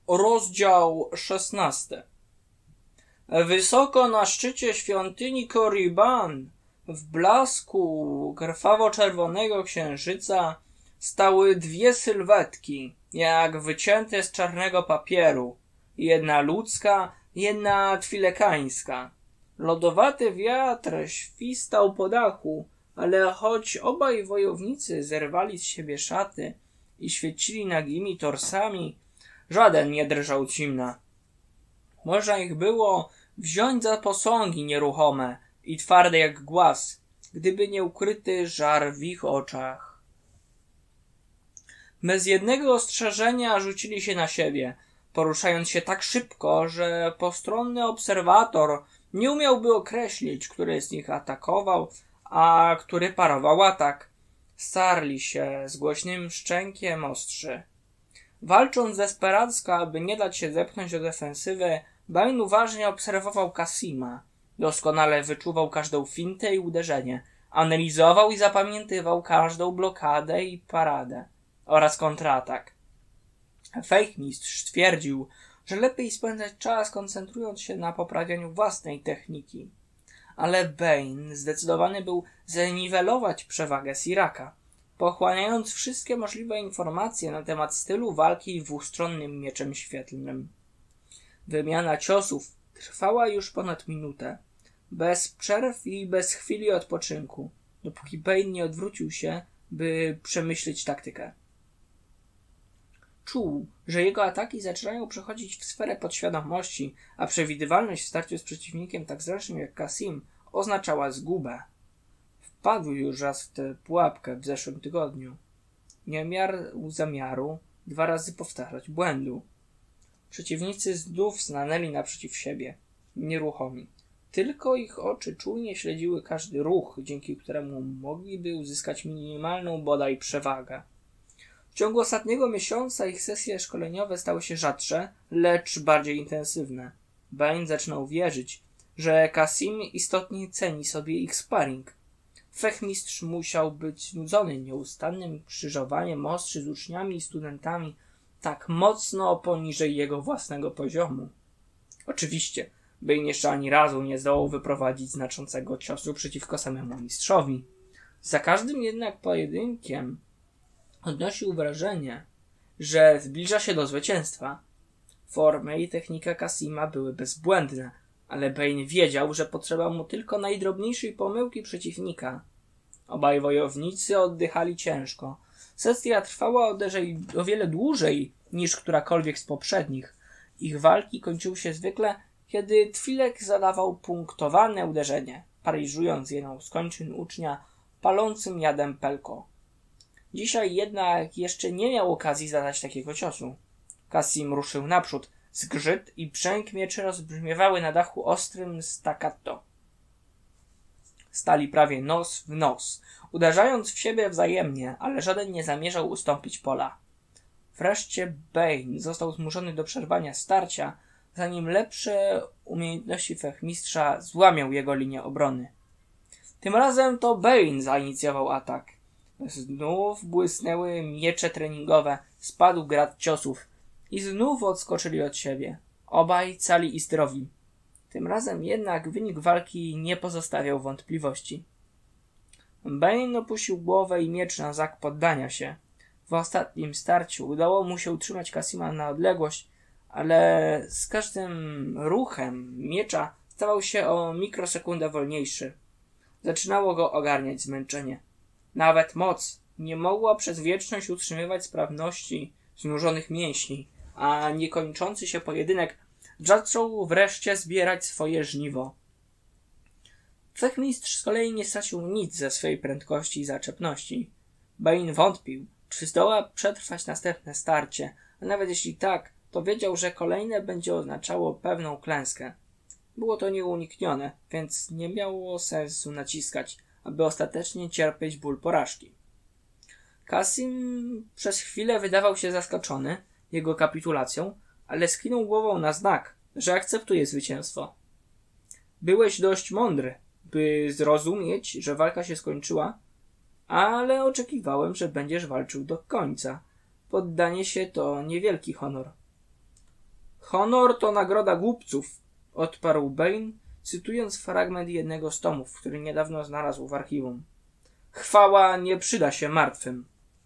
Rozdział 16. Wysoko na szczycie świątyni Korriban, w blasku krwawo-czerwonego księżyca, stały dwie sylwetki, jak wycięte z czarnego papieru. Jedna ludzka, jedna twilekańska. Lodowaty wiatr świstał po dachu, ale choć obaj wojownicy zerwali z siebie szaty i świecili nagimi torsami, żaden nie drżał z zimna. Można ich było wziąć za posągi nieruchome i twarde jak głaz, gdyby nie ukryty żar w ich oczach. Bez jednego ostrzeżenia rzucili się na siebie, poruszając się tak szybko, że postronny obserwator nie umiałby określić, który z nich atakował, a który parował atak. Starli się z głośnym szczękiem ostrzy. Walcząc desperacko, aby nie dać się zepchnąć do defensywy, Bane uważnie obserwował Kasima. Doskonale wyczuwał każdą fintę i uderzenie. Analizował i zapamiętywał każdą blokadę i paradę oraz kontratak. Fejkmistrz twierdził, że lepiej spędzać czas koncentrując się na poprawianiu własnej techniki. Ale Bane zdecydowany był zniwelować przewagę Siraka, pochłaniając wszystkie możliwe informacje na temat stylu walki dwustronnym mieczem świetlnym. Wymiana ciosów trwała już ponad minutę, bez przerw i bez chwili odpoczynku, dopóki Bane nie odwrócił się, by przemyśleć taktykę. Czuł, że jego ataki zaczynają przechodzić w sferę podświadomości, a przewidywalność w starciu z przeciwnikiem tak zręcznym jak Kasim oznaczała zgubę. Wpadł już raz w tę pułapkę w zeszłym tygodniu. Nie miał zamiaru 2 razy powtarzać błędu. Przeciwnicy znów stanęli naprzeciw siebie, nieruchomi. Tylko ich oczy czujnie śledziły każdy ruch, dzięki któremu mogliby uzyskać minimalną bodaj przewagę. W ciągu ostatniego miesiąca ich sesje szkoleniowe stały się rzadsze, lecz bardziej intensywne. Bane zaczynał wierzyć, że Kasim istotnie ceni sobie ich sparring. Wszechmistrz musiał być znudzony nieustannym krzyżowaniem ostrzy z uczniami i studentami tak mocno poniżej jego własnego poziomu. Oczywiście, Bane jeszcze ani razu nie zdołał wyprowadzić znaczącego ciosu przeciwko samemu mistrzowi. Za każdym jednak pojedynkiem odnosił wrażenie, że zbliża się do zwycięstwa. Formy i technika Kasima były bezbłędne, ale Bane wiedział, że potrzeba mu tylko najdrobniejszej pomyłki przeciwnika. Obaj wojownicy oddychali ciężko. Sesja trwała o wiele dłużej niż którakolwiek z poprzednich. Ich walki kończyły się zwykle, kiedy Twilek zadawał punktowane uderzenie, paraliżując jedną z kończyn ucznia palącym jadem pelko. Dzisiaj jednak jeszcze nie miał okazji zadać takiego ciosu. Kasim ruszył naprzód. Zgrzyt i brzęk mieczy rozbrzmiewały na dachu ostrym staccato. Stali prawie nos w nos, uderzając w siebie wzajemnie, ale żaden nie zamierzał ustąpić pola. Wreszcie Bane został zmuszony do przerwania starcia, zanim lepsze umiejętności Wszechmistrza złamią jego linię obrony. Tym razem to Bane zainicjował atak. Znów błysnęły miecze treningowe, spadł grad ciosów i znów odskoczyli od siebie. Obaj cali i zdrowi. Tym razem jednak wynik walki nie pozostawiał wątpliwości. Bane opuścił głowę i miecz na znak poddania się. W ostatnim starciu udało mu się utrzymać Kasima na odległość, ale z każdym ruchem miecza stawał się o mikrosekundę wolniejszy. Zaczynało go ogarniać zmęczenie. Nawet moc nie mogła przez wieczność utrzymywać sprawności znużonych mięśni, a niekończący się pojedynek zaczął wreszcie zbierać swoje żniwo. Wszechmistrz z kolei nie stracił nic ze swej prędkości i zaczepności. Bane wątpił, czy zdoła przetrwać następne starcie, a nawet jeśli tak, to wiedział, że kolejne będzie oznaczało pewną klęskę. Było to nieuniknione, więc nie miało sensu naciskać, aby ostatecznie cierpieć ból porażki. Kasim przez chwilę wydawał się zaskoczony jego kapitulacją, ale skinął głową na znak, że akceptuje zwycięstwo. Byłeś dość mądry, by zrozumieć, że walka się skończyła, ale oczekiwałem, że będziesz walczył do końca. Poddanie się to niewielki honor. Honor to nagroda głupców, odparł Bane, cytując fragment jednego z tomów, który niedawno znalazł w archiwum. Chwała nie przyda się martwym.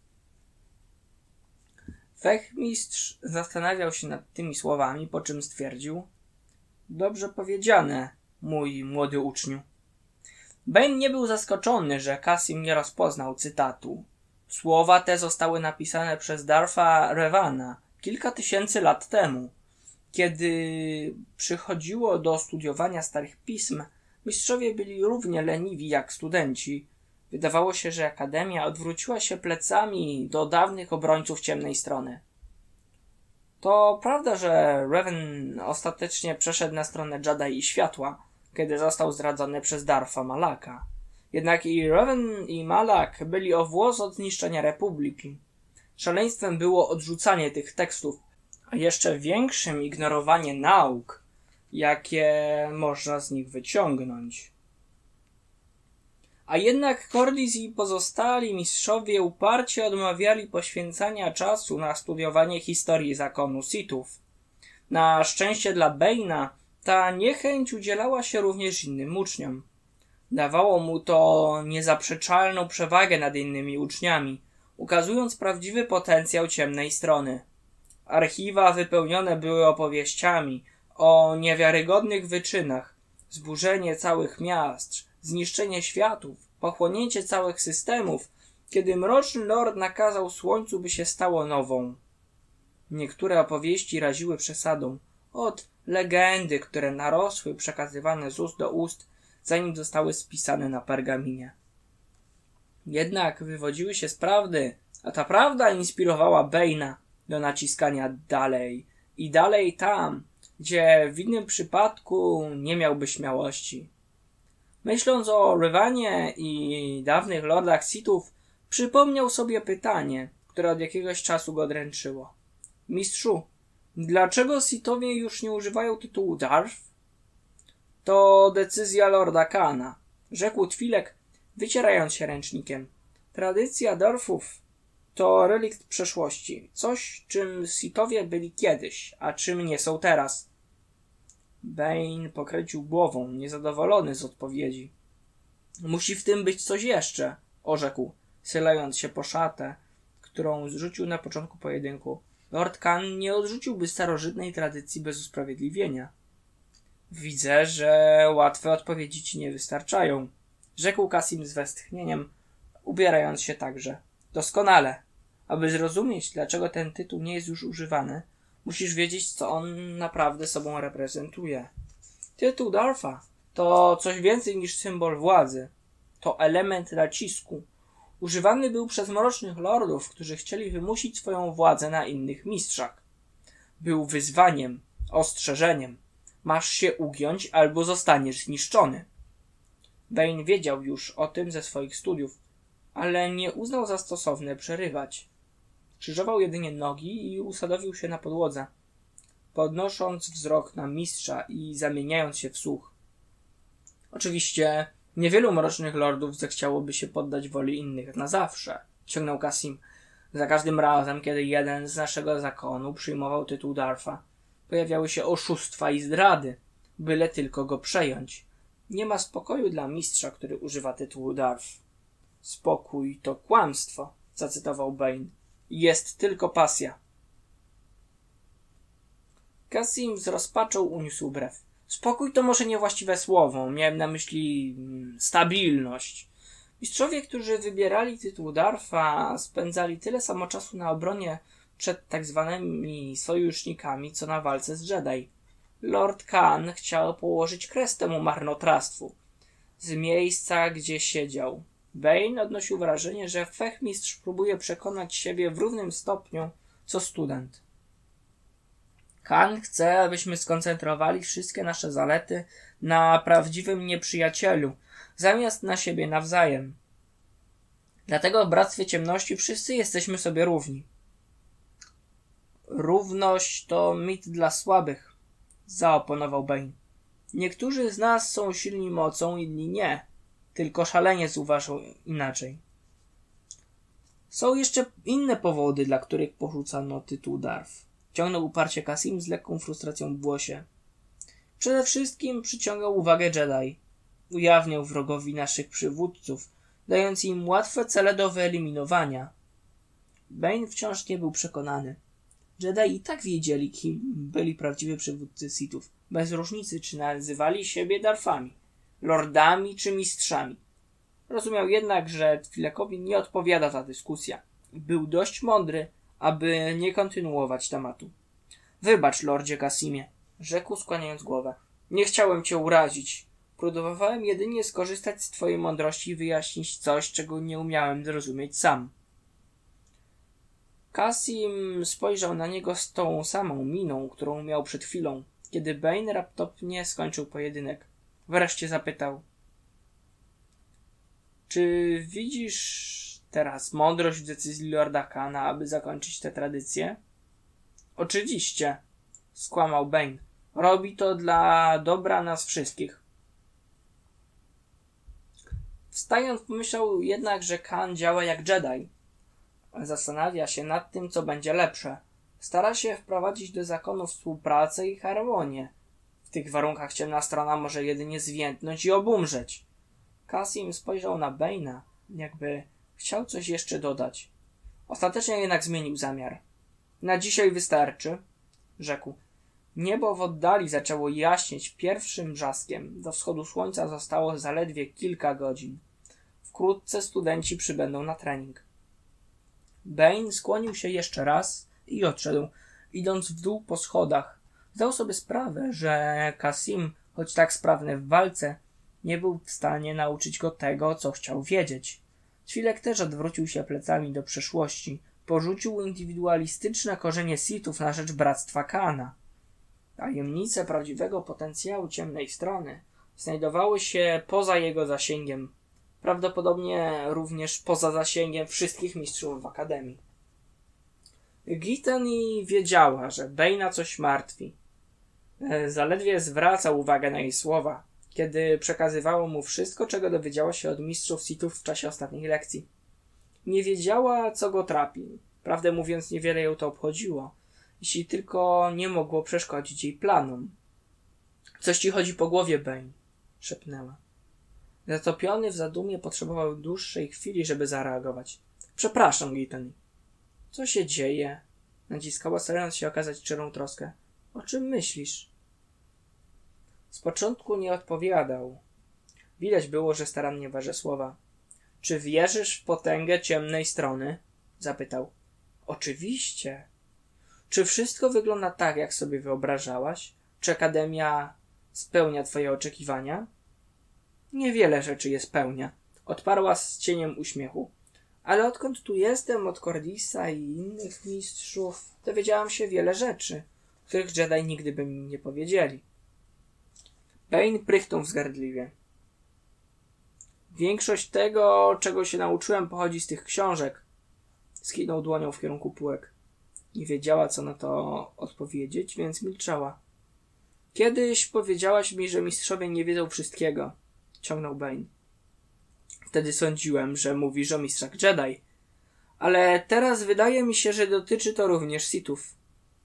Fechmistrz zastanawiał się nad tymi słowami, po czym stwierdził: dobrze powiedziane, mój młody uczniu. Bane nie był zaskoczony, że Cassim nie rozpoznał cytatu. Słowa te zostały napisane przez Darfa Revana kilka tysięcy lat temu. Kiedy przychodziło do studiowania starych pism, mistrzowie byli równie leniwi jak studenci. Wydawało się, że Akademia odwróciła się plecami do dawnych obrońców ciemnej strony. To prawda, że Revan ostatecznie przeszedł na stronę Jedi i światła, kiedy został zdradzony przez Darfa Malaka. Jednak i Revan i Malak byli o włos od zniszczenia Republiki. Szaleństwem było odrzucanie tych tekstów, a jeszcze większym ignorowanie nauk, jakie można z nich wyciągnąć. A jednak Cordis i pozostali mistrzowie uparcie odmawiali poświęcania czasu na studiowanie historii zakonu Sithów. Na szczęście dla Bane'a ta niechęć udzielała się również innym uczniom. Dawało mu to niezaprzeczalną przewagę nad innymi uczniami, ukazując prawdziwy potencjał ciemnej strony. Archiwa wypełnione były opowieściami o niewiarygodnych wyczynach, zburzenie całych miast, zniszczenie światów, pochłonięcie całych systemów, kiedy Mroczny Lord nakazał Słońcu, by się stało nową. Niektóre opowieści raziły przesadą, od legendy, które narosły, przekazywane z ust do ust, zanim zostały spisane na pergaminie. Jednak wywodziły się z prawdy, a ta prawda inspirowała Bane'a do naciskania dalej i dalej tam, gdzie w innym przypadku nie miałby śmiałości. Myśląc o Revanie i dawnych lordach Sithów, przypomniał sobie pytanie, które od jakiegoś czasu go dręczyło. Mistrzu, dlaczego Sithowie już nie używają tytułu Darth? To decyzja Lorda Kana, rzekł Twi'lek, wycierając się ręcznikiem. Tradycja Darthów to relikt przeszłości, coś, czym Sithowie byli kiedyś, a czym nie są teraz. Bane pokręcił głową, niezadowolony z odpowiedzi. Musi w tym być coś jeszcze, orzekł, schylając się po szatę, którą zrzucił na początku pojedynku. Lord Khan nie odrzuciłby starożytnej tradycji bez usprawiedliwienia. Widzę, że łatwe odpowiedzi ci nie wystarczają, rzekł Cassim z westchnieniem, ubierając się także. Doskonale. Aby zrozumieć, dlaczego ten tytuł nie jest już używany, musisz wiedzieć, co on naprawdę sobą reprezentuje. Tytuł Dartha to coś więcej niż symbol władzy. To element nacisku. Używany był przez mrocznych lordów, którzy chcieli wymusić swoją władzę na innych mistrzach. Był wyzwaniem, ostrzeżeniem. Masz się ugiąć albo zostaniesz zniszczony. Bane wiedział już o tym ze swoich studiów, ale nie uznał za stosowne przerywać. Krzyżował jedynie nogi i usadowił się na podłodze, podnosząc wzrok na mistrza i zamieniając się w słuch. Oczywiście niewielu mrocznych lordów zechciałoby się poddać woli innych na zawsze, ciągnął Cassim. Za każdym razem, kiedy jeden z naszego zakonu przyjmował tytuł Dartha, pojawiały się oszustwa i zdrady, byle tylko go przejąć. Nie ma spokoju dla mistrza, który używa tytułu Darth. Spokój to kłamstwo, zacytował Bane. Jest tylko pasja. Cassim z rozpaczą uniósł brew. Spokój to może niewłaściwe słowo. Miałem na myśli stabilność. Mistrzowie, którzy wybierali tytuł Dartha, spędzali tyle samo czasu na obronie przed tak zwanymi sojusznikami, co na walce z Jedi. Lord Khan chciał położyć kres temu marnotrawstwu. Z miejsca, gdzie siedział, Bane odnosił wrażenie, że Fechmistrz próbuje przekonać siebie w równym stopniu, co student. Khan chce, abyśmy skoncentrowali wszystkie nasze zalety na prawdziwym nieprzyjacielu, zamiast na siebie nawzajem. Dlatego w Bractwie Ciemności wszyscy jesteśmy sobie równi. Równość to mit dla słabych, zaoponował Bane. Niektórzy z nas są silni mocą, inni nie. Tylko szaleniec uważał inaczej. Są jeszcze inne powody, dla których porzucano tytuł Darth. Ciągnął uparcie Kasim z lekką frustracją w głosie. Przede wszystkim przyciągał uwagę Jedi. Ujawniał wrogowi naszych przywódców, dając im łatwe cele do wyeliminowania. Bane wciąż nie był przekonany. Jedi i tak wiedzieli, kim byli prawdziwi przywódcy Sithów, bez różnicy, czy nazywali siebie Darthami, lordami czy mistrzami. Rozumiał jednak, że Twi'lekowi nie odpowiada ta dyskusja i był dość mądry, aby nie kontynuować tematu. Wybacz, lordzie Kasimie, rzekł skłaniając głowę. Nie chciałem cię urazić. Próbowałem jedynie skorzystać z twojej mądrości i wyjaśnić coś, czego nie umiałem zrozumieć sam. Kasim spojrzał na niego z tą samą miną, którą miał przed chwilą, kiedy Bane raptownie skończył pojedynek. Wreszcie zapytał. Czy widzisz teraz mądrość w decyzji Lorda Kana, aby zakończyć tę tradycję? Oczywiście, skłamał Bane. Robi to dla dobra nas wszystkich. Wstając, pomyślał jednak, że Khan działa jak Jedi. Zastanawia się nad tym, co będzie lepsze. Stara się wprowadzić do zakonu współpracę i harmonię. W tych warunkach ciemna strona może jedynie zwiędnąć i obumrzeć. Kasim spojrzał na Bane'a, jakby chciał coś jeszcze dodać. Ostatecznie jednak zmienił zamiar. Na dzisiaj wystarczy, rzekł. Niebo w oddali zaczęło jaśnieć pierwszym brzaskiem. Do wschodu słońca zostało zaledwie kilka godzin. Wkrótce studenci przybędą na trening. Bane skłonił się jeszcze raz i odszedł, idąc w dół po schodach. Zdał sobie sprawę, że Kasim, choć tak sprawny w walce, nie był w stanie nauczyć go tego, co chciał wiedzieć. Twi'lek też odwrócił się plecami do przeszłości. Porzucił indywidualistyczne korzenie Sithów na rzecz bractwa Kana. Tajemnice prawdziwego potencjału ciemnej strony znajdowały się poza jego zasięgiem. Prawdopodobnie również poza zasięgiem wszystkich mistrzów w Akademii. Gitani wiedziała, że Bane'a coś martwi. Zaledwie zwracał uwagę na jej słowa, kiedy przekazywało mu wszystko, czego dowiedziała się od mistrzów Sithów w czasie ostatnich lekcji. Nie wiedziała, co go trapi. Prawdę mówiąc, niewiele ją to obchodziło, jeśli tylko nie mogło przeszkodzić jej planom. Coś ci chodzi po głowie, Bane, szepnęła. Zatopiony w zadumie potrzebował dłuższej chwili, żeby zareagować. Przepraszam, Gitani. Co się dzieje? Naciskała, starając się okazać szczerą troskę. O czym myślisz? Z początku nie odpowiadał. Widać było, że starannie waży słowa. Czy wierzysz w potęgę ciemnej strony? Zapytał. Oczywiście. Czy wszystko wygląda tak, jak sobie wyobrażałaś? Czy Akademia spełnia twoje oczekiwania? Niewiele rzeczy je spełnia, odparła z cieniem uśmiechu. Ale odkąd tu jestem, od Cordisa i innych mistrzów, dowiedziałam się wiele rzeczy, których Jedi nigdy by mi nie powiedzieli. Bane prychnął wzgardliwie. Większość tego, czego się nauczyłem, pochodzi z tych książek. Skinął dłonią w kierunku półek. Nie wiedziała, co na to odpowiedzieć, więc milczała. Kiedyś powiedziałaś mi, że mistrzowie nie wiedzą wszystkiego. Ciągnął Bane. Wtedy sądziłem, że mówisz o mistrzach Jedi. Ale teraz wydaje mi się, że dotyczy to również Sithów.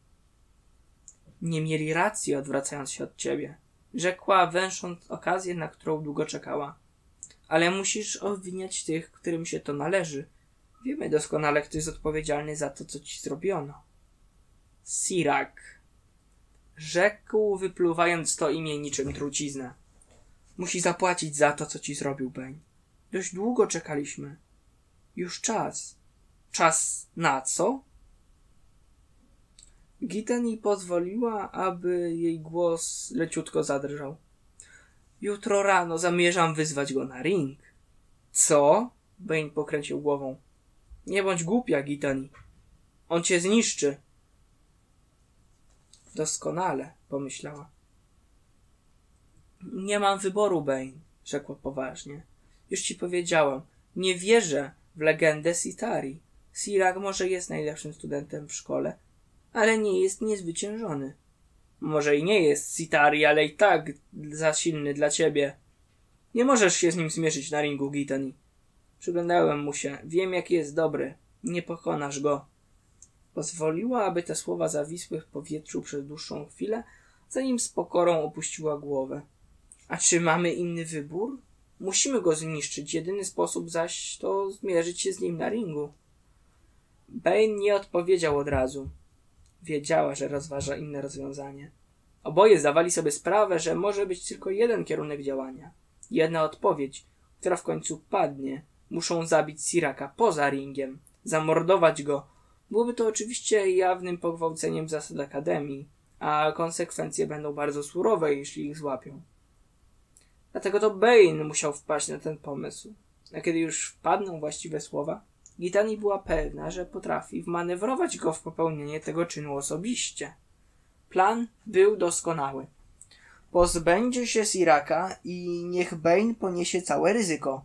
Nie mieli racji, odwracając się od ciebie. Rzekła, węsząc okazję, na którą długo czekała. Ale musisz obwiniać tych, którym się to należy. Wiemy doskonale, kto jest odpowiedzialny za to, co ci zrobiono. Sirak. Rzekł, wypluwając to imię niczym trucizna. Musi zapłacić za to, co ci zrobił, Bane. Dość długo czekaliśmy. Już czas. Czas na co? Gitani pozwoliła, aby jej głos leciutko zadrżał. Jutro rano zamierzam wyzwać go na ring. Co? Bane pokręcił głową. Nie bądź głupia, Gitani. On cię zniszczy. Doskonale, pomyślała. Nie mam wyboru, Bane, rzekła poważnie. Już ci powiedziałam, nie wierzę w legendę Sitari. Sirak może jest najlepszym studentem w szkole, ale nie jest niezwyciężony. Może i nie jest Sitari, ale i tak za silny dla ciebie. Nie możesz się z nim zmierzyć na ringu, Gitani. Przyglądałem mu się. Wiem, jaki jest dobry. Nie pokonasz go. Pozwoliła, aby te słowa zawisły w powietrzu przez dłuższą chwilę, zanim z pokorą opuściła głowę. A czy mamy inny wybór? Musimy go zniszczyć. Jedyny sposób zaś to zmierzyć się z nim na ringu. Bane nie odpowiedział od razu. Wiedziała, że rozważa inne rozwiązanie. Oboje zdawali sobie sprawę, że może być tylko jeden kierunek działania. Jedna odpowiedź, która w końcu padnie. Muszą zabić Siraka poza ringiem. Zamordować go. Byłoby to oczywiście jawnym pogwałceniem zasad Akademii, a konsekwencje będą bardzo surowe, jeśli ich złapią. Dlatego to Bane musiał wpaść na ten pomysł. A kiedy już wpadną właściwe słowa, Gitani była pewna, że potrafi wmanewrować go w popełnienie tego czynu osobiście. Plan był doskonały. Pozbędzie się Siraka i niech Bane poniesie całe ryzyko.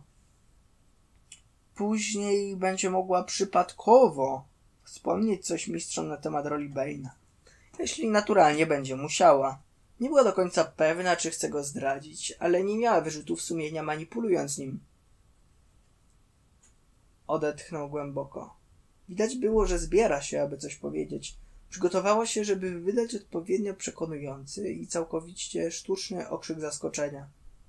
Później będzie mogła przypadkowo wspomnieć coś mistrzom na temat roli Bane'a. Jeśli naturalnie będzie musiała. Nie była do końca pewna, czy chce go zdradzić, ale nie miała wyrzutów sumienia manipulując nim. Odetchnął głęboko. Widać było, że zbiera się, aby coś powiedzieć. Przygotowała się, żeby wydać odpowiednio przekonujący i całkowicie sztuczny okrzyk zaskoczenia.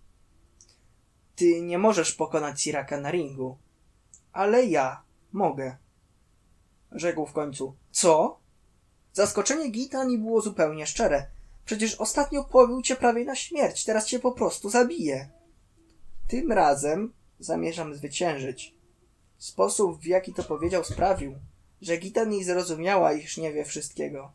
Ty nie możesz pokonać Siraka na ringu. Ale ja mogę. Rzekł w końcu. Co? Zaskoczenie Gitani było zupełnie szczere. Przecież ostatnio pobił cię prawie na śmierć, teraz cię po prostu zabije. Tym razem zamierzam zwyciężyć. Sposób, w jaki to powiedział, sprawił, że Gitani zrozumiała, iż nie wie wszystkiego.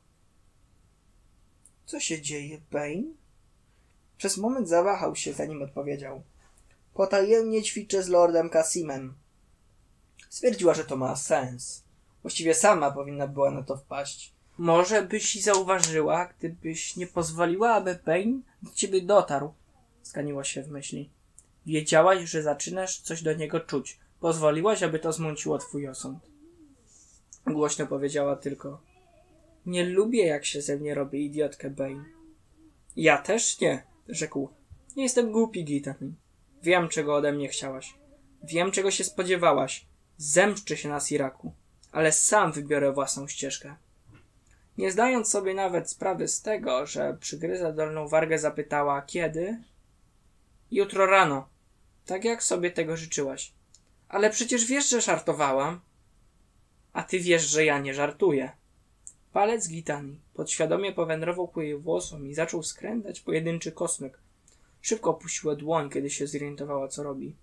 Co się dzieje, Bane? Przez moment zawahał się, zanim odpowiedział. Potajemnie ćwiczę z Lordem Kasimem. Stwierdziła, że to ma sens. Właściwie sama powinna była na to wpaść. Może byś i zauważyła, gdybyś nie pozwoliła, aby Bane do ciebie dotarł. Skaniła się w myśli. Wiedziałaś, że zaczynasz coś do niego czuć. Pozwoliłaś, aby to zmąciło twój osąd. Głośno powiedziała tylko. Nie lubię, jak się ze mnie robi idiotkę, Bane. Ja też nie, rzekł. Nie jestem głupi, Gitani. Wiem, czego ode mnie chciałaś. Wiem, czego się spodziewałaś. Zemszczę się na Siraku. Ale sam wybiorę własną ścieżkę. Nie zdając sobie nawet sprawy z tego, że przygryza dolną wargę, zapytała kiedy? Jutro rano. Tak jak sobie tego życzyłaś. Ale przecież wiesz, że żartowałam. A ty wiesz, że ja nie żartuję. Palec Gitani podświadomie powędrował ku jej włosom i zaczął skręcać pojedynczy kosmyk. Szybko opuściła dłoń, kiedy się zorientowała, co robi.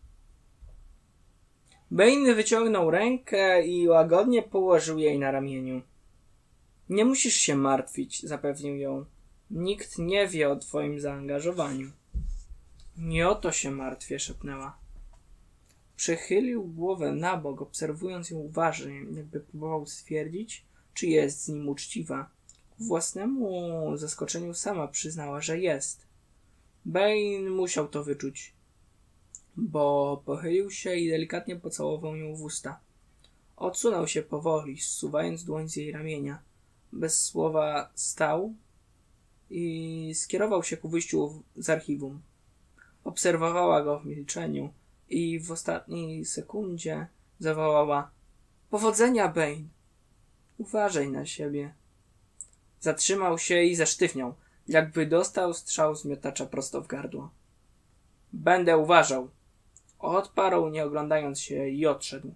Bane wyciągnął rękę i łagodnie położył jej na ramieniu. Nie musisz się martwić, zapewnił ją. Nikt nie wie o twoim zaangażowaniu. Nie o to się martwię, szepnęła. Przechylił głowę na bok, obserwując ją uważnie, jakby próbował stwierdzić, czy jest z nim uczciwa. Ku własnemu zaskoczeniu sama przyznała, że jest. Bane musiał to wyczuć, bo pochylił się i delikatnie pocałował ją w usta. Odsunął się powoli, zsuwając dłoń z jej ramienia. Bez słowa stał i skierował się ku wyjściu z archiwum. Obserwowała go w milczeniu i w ostatniej sekundzie zawołała: Powodzenia, Bane! Uważaj na siebie. Zatrzymał się i zasztywniał, jakby dostał strzał z miotacza prosto w gardło. Będę uważał. Odparł, nie oglądając się, i odszedł.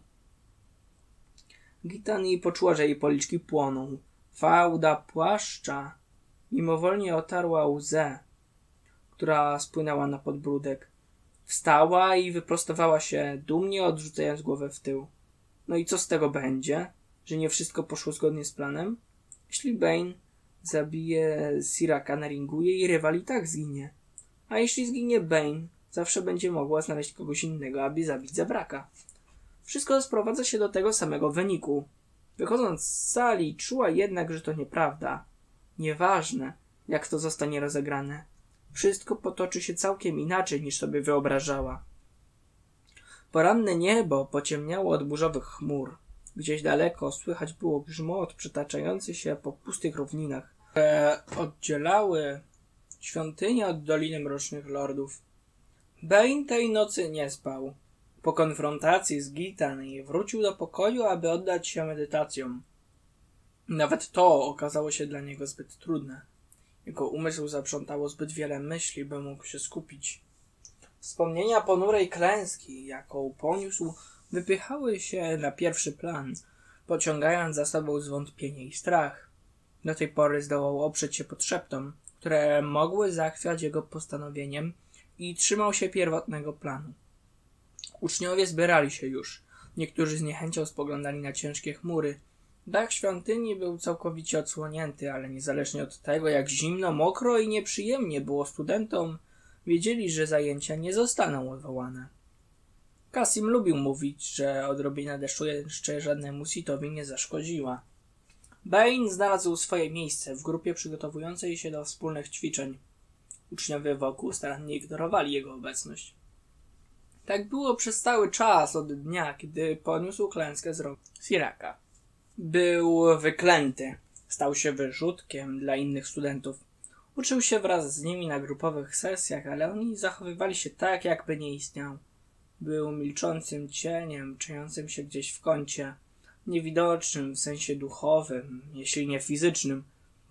Gitani poczuła, że jej policzki płoną. Fałda płaszcza mimowolnie otarła łzę, która spłynęła na podbródek. Wstała i wyprostowała się, dumnie odrzucając głowę w tył. No i co z tego będzie? Że nie wszystko poszło zgodnie z planem? Jeśli Bane zabije Siraka na ringu, jej rywal i tak zginie. A jeśli zginie Bane, zawsze będzie mogła znaleźć kogoś innego, aby zabić Zabraka. Wszystko sprowadza się do tego samego wyniku. Wychodząc z sali, czuła jednak, że to nieprawda. Nieważne, jak to zostanie rozegrane. Wszystko potoczy się całkiem inaczej, niż sobie wyobrażała. Poranne niebo pociemniało od burzowych chmur. Gdzieś daleko słychać było grzmot przetaczający się po pustych równinach, które oddzielały świątynię od Doliny Mrocznych Lordów. Bane tej nocy nie spał. Po konfrontacji z Gitani wrócił do pokoju, aby oddać się medytacjom. Nawet to okazało się dla niego zbyt trudne. Jego umysł zaprzątało zbyt wiele myśli, by mógł się skupić. Wspomnienia ponurej klęski, jaką poniósł, wypychały się na pierwszy plan, pociągając za sobą zwątpienie i strach. Do tej pory zdołał oprzeć się podszeptom, które mogły zachwiać jego postanowieniem, i trzymał się pierwotnego planu. Uczniowie zbierali się już. Niektórzy z niechęcią spoglądali na ciężkie chmury. Dach świątyni był całkowicie odsłonięty, ale niezależnie od tego, jak zimno, mokro i nieprzyjemnie było studentom, wiedzieli, że zajęcia nie zostaną odwołane. Kasim lubił mówić, że odrobina deszczu jeszcze żadnemu Sithowi nie zaszkodziła. Bain znalazł swoje miejsce w grupie przygotowującej się do wspólnych ćwiczeń. Uczniowie wokół starannie ignorowali jego obecność. Tak było przez cały czas od dnia, kiedy poniósł klęskę z rąk Siraka. Był wyklęty. Stał się wyrzutkiem dla innych studentów. Uczył się wraz z nimi na grupowych sesjach, ale oni zachowywali się tak, jakby nie istniał. Był milczącym cieniem, czującym się gdzieś w kącie, niewidocznym w sensie duchowym, jeśli nie fizycznym.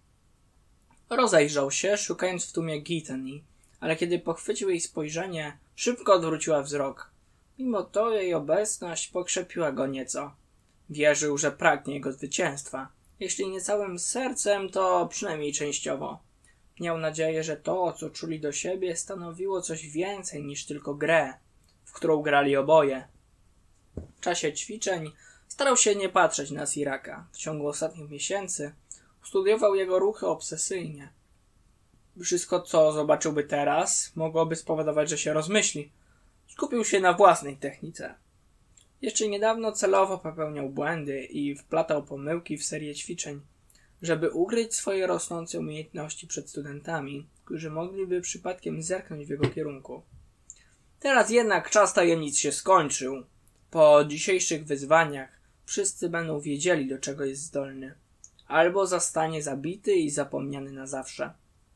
Rozejrzał się, szukając w tłumie Gitani, ale kiedy pochwycił jej spojrzenie, szybko odwróciła wzrok. Mimo to jej obecność pokrzepiła go nieco. Wierzył, że pragnie jego zwycięstwa. Jeśli nie całym sercem, to przynajmniej częściowo. Miał nadzieję, że to, co czuli do siebie, stanowiło coś więcej niż tylko grę, w którą grali oboje. W czasie ćwiczeń starał się nie patrzeć na Siraka. W ciągu ostatnich miesięcy studiował jego ruchy obsesyjnie. Wszystko, co zobaczyłby teraz, mogłoby spowodować, że się rozmyśli. Skupił się na własnej technice. Jeszcze niedawno celowo popełniał błędy i wplatał pomyłki w serię ćwiczeń, żeby ukryć swoje rosnące umiejętności przed studentami, którzy mogliby przypadkiem zerknąć w jego kierunku. Teraz jednak czas tajemnic się skończył. Po dzisiejszych wyzwaniach wszyscy będą wiedzieli, do czego jest zdolny. Albo zostanie zabity i zapomniany na zawsze.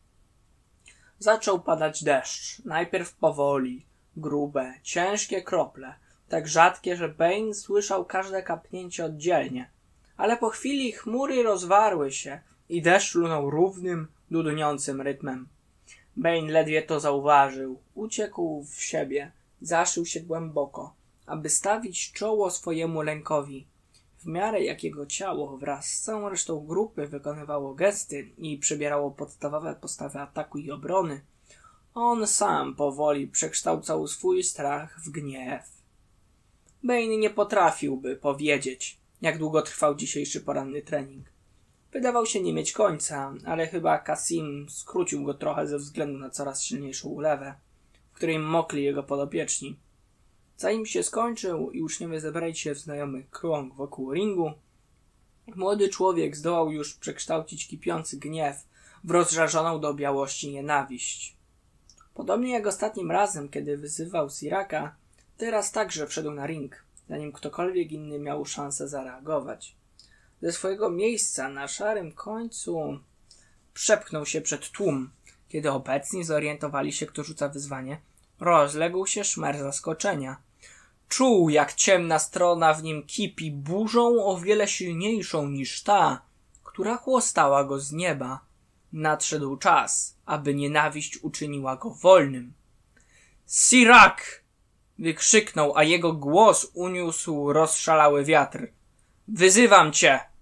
Zaczął padać deszcz. Najpierw powoli, grube, ciężkie krople, tak rzadkie, że Bain słyszał każde kapnięcie oddzielnie. Ale po chwili chmury rozwarły się i deszcz lunął równym, dudniącym rytmem. Bain ledwie to zauważył. Uciekł w siebie. Zaszył się głęboko, aby stawić czoło swojemu lękowi. W miarę jak jego ciało wraz z całą resztą grupy wykonywało gesty i przybierało podstawowe postawy ataku i obrony, on sam powoli przekształcał swój strach w gniew. Bain nie potrafiłby powiedzieć, jak długo trwał dzisiejszy poranny trening. Wydawał się nie mieć końca, ale chyba Kasim skrócił go trochę ze względu na coraz silniejszą ulewę, w której mokli jego podopieczni. Zanim się skończył i uczniowie zebrali się w znajomy krąg wokół ringu, młody człowiek zdołał już przekształcić kipiący gniew w rozżarzoną do białości nienawiść. Podobnie jak ostatnim razem, kiedy wyzywał Siraka, teraz także wszedł na ring, zanim ktokolwiek inny miał szansę zareagować. Ze swojego miejsca na szarym końcu przepchnął się przed tłum. Kiedy obecni zorientowali się, kto rzuca wyzwanie, rozległ się szmer zaskoczenia. Czuł, jak ciemna strona w nim kipi burzą o wiele silniejszą niż ta, która chłostała go z nieba. Nadszedł czas, aby nienawiść uczyniła go wolnym. Sirak! Wykrzyknął, a jego głos uniósł rozszalały wiatr. Wyzywam cię!